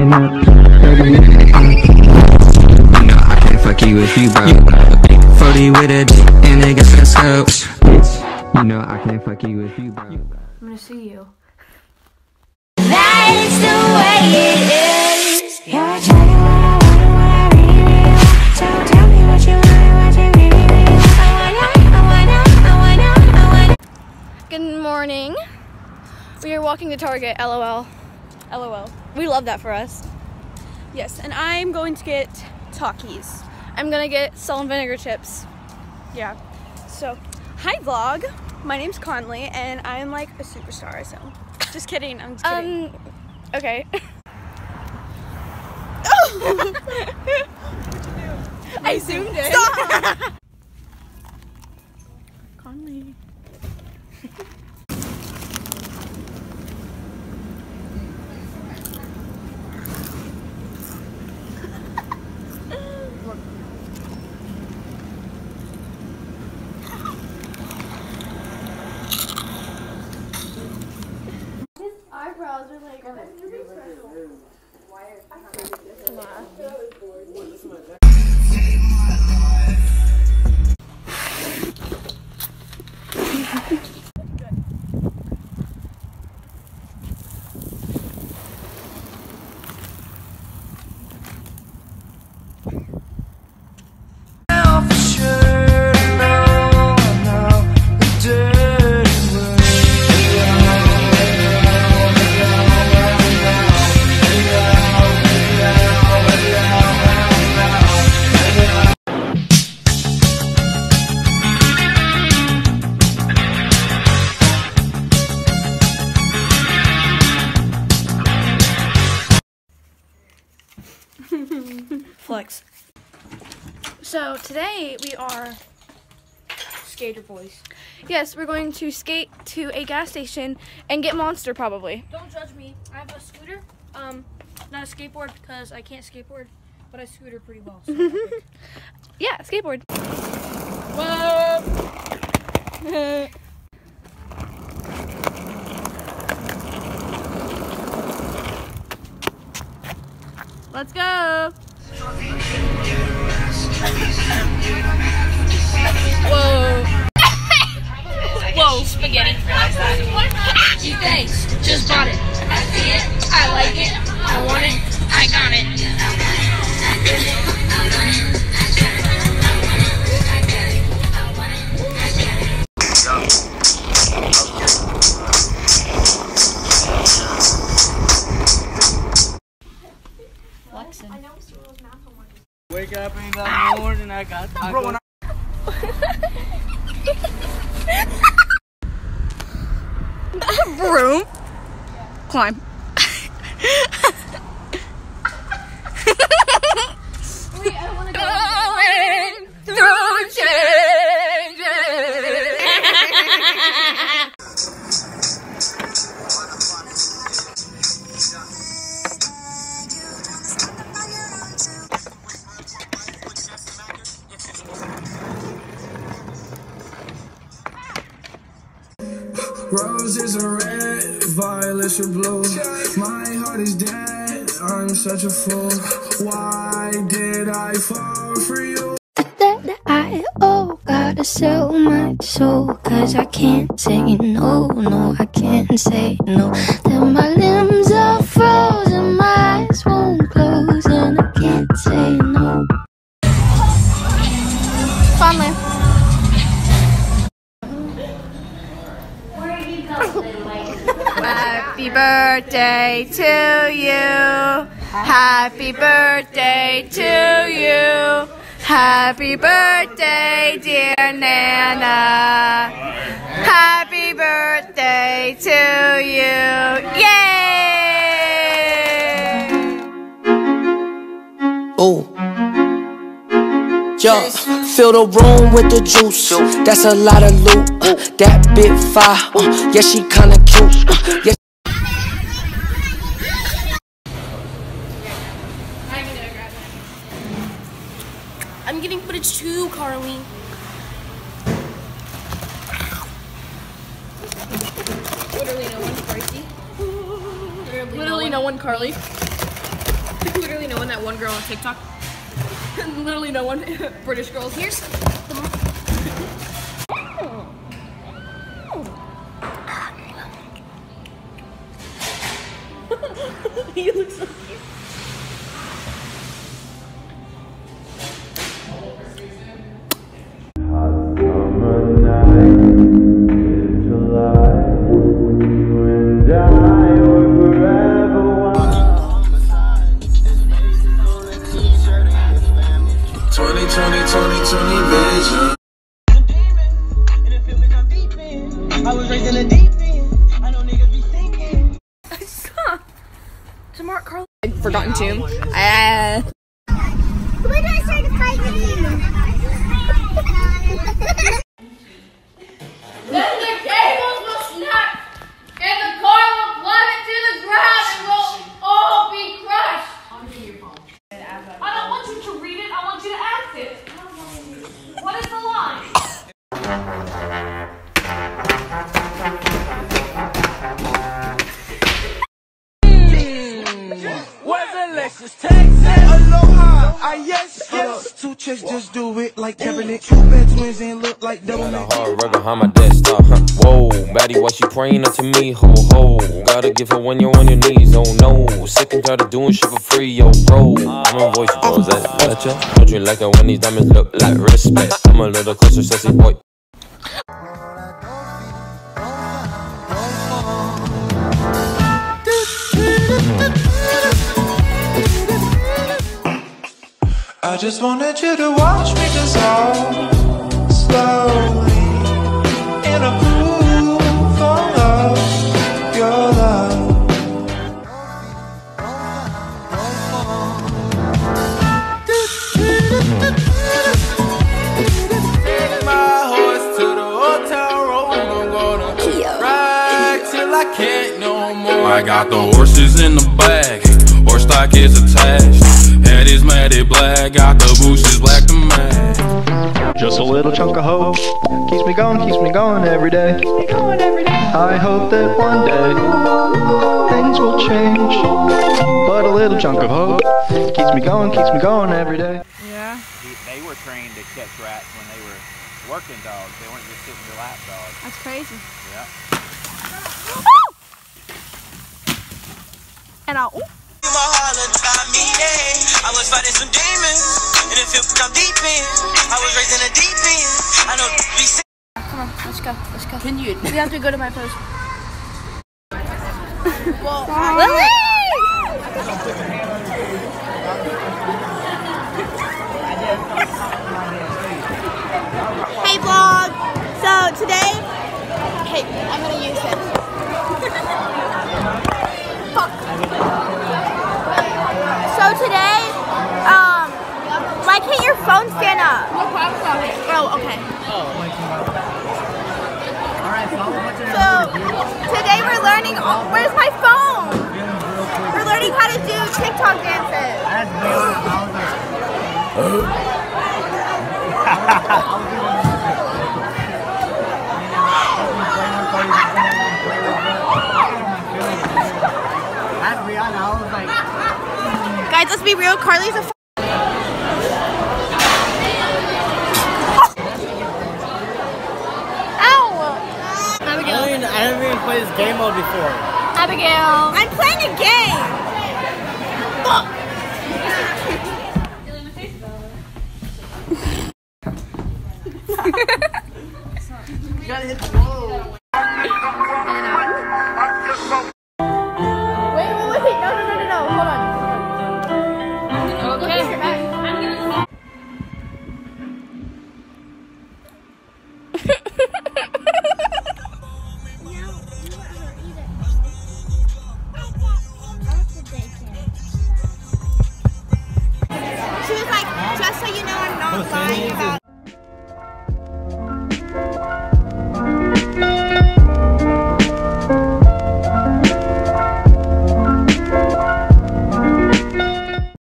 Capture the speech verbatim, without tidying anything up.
Pulling up, thirty minutes. You know I can't fuck you if you broke. forty with a dick and they got the scope. Bitch, you know I can't fuck you if you broke. I'm gonna see you. That's the way it is. You're telling what I want and what I really want. So tell me what you want and what you really, really want. I wanna, I wanna, I wanna, I wanna. Good morning. We are walking to Target, LOL. LOL. We love that for us. Yes, and I'm going to get Takis. I'm gonna get salt and vinegar chips. Yeah. So, hi vlog. My name's Conley, and I'm like a superstar. So, just kidding. I'm just kidding. Um. Okay. I zoomed in. Stop. Conley. Eyebrows are like. Flex. So today we are Skater boys. yes, we're going to skate to a gas station and get Monster probably. Don't judge me. I have a scooter. Um, not a skateboard because I can't skateboard, but I scooter pretty well. So Yeah, skateboard. Whoa! Let's go. Whoa! Whoa! Spaghetti. Thanks. Just bought it. I see it. I like it. I want it. I got it. Flexing. Wake up in the morning, I got tacos. Broom. Climb. Wait, I want to go. Going through changes. Roses are red, violets are blue. My heart is dead, I'm such a fool. Why did I fall for you? That I oh gotta sell my soul, cause I can't say no, no, I can't say no. Then my limbs are frozen, my eyes won't close, and I can't say no. Finally. Happy birthday to you. Happy birthday to you. Happy birthday, dear Nana. Happy birthday to you. Yay! Ooh. Yo, fill the room with the juice. That's a lot of loot. Uh, that big fire. Uh, yeah, she kinda cute. Uh, yeah. I'm getting footage too, Carly. Literally no one, Carly. Literally, Literally no one, Carly. Literally no one, that one girl on TikTok. Literally no one. British girls. Here's the You look so cute. I was raised in a deep end. I know niggas be thinking. Stop. Tomorrow, Carl. Forgotten tune. Ah. When do I start to fight with you? Then the cables will snap, and the car will plummet to the ground, and we'll all be crushed. I don't want you to read it. I want you to act it. What is the line? Texas, aloha, I yes, yes. Two chicks just do it like Kevin and Cupid twins and look like double. Got a hard right behind my desktop, huh? Whoa, baddie, why she praying up to me? Ho ho, gotta give her when you're on your knees. Oh no, sick and tired of doing shit for free, yo bro. I'm a voice, bro, is that better? Don't you like it when these diamonds look like respect? I'm a little closer, sexy boy. I just wanted you to watch me dissolve slowly in a pool full of your love. Take my horse to the old town road. I'm gonna ride till I can't no more. I got the horses in the bag, horse stock is attached. Head is matted black, got the bushes black to match. Just a little chunk of hope keeps me going, keeps me going every day. I hope that one day things will change. But a little chunk of hope keeps me going, keeps me going every day. Yeah. They were trained to catch rats when they were working dogs. They weren't just sitting their lap dogs. That's crazy. Yeah. And I'll. I was fighting some demons, and it feels I'm deep in. I was raised in a deep end. I know be sick. Come on, let's go, let's go. Can you? We have to go to my post. Well, Lily! hey vlog. So today, hey, I'm gonna use this. Fuck. So today, um, why can't your phone stand up? No problem. Oh, okay. Alright, follow what's in So today we're learning. Where's my phone? We're learning how to do TikTok dances. Guys, let's be real. Carly's a. Abigail. I haven't, I haven't even played this game mode before. Abigail. I'm playing a game. Fuck. You gotta hit the wall. Wait, wait, wait. No, no, no, no, no. Hold on. Okay. She was like, just so you know, I'm not lying about